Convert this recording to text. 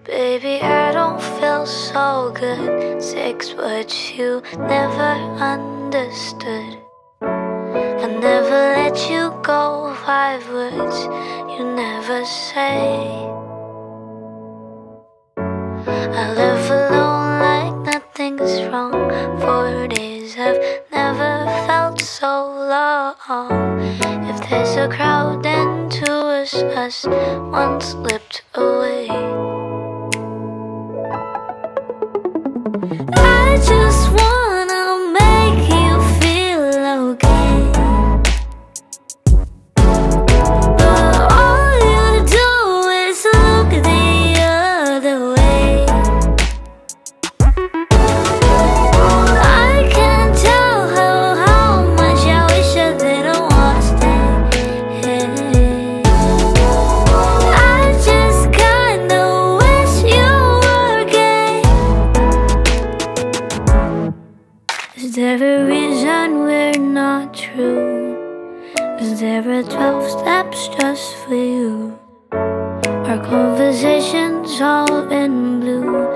Baby, I don't feel so good. 6, but you never understood. I never let you go. 5 words you never say. I live alone like nothing's wrong. 4 days I've never felt so long. If there's a crowd, then 2 is us. 1 slipped away. I just wanna make you feel okay, but all you do is look the other way. I can't tell how much I wish I didn't want to stay. I just kinda wish you were gay. Is there a reason we're not true? Is there a 12 steps just for you? Our conversations all in blue.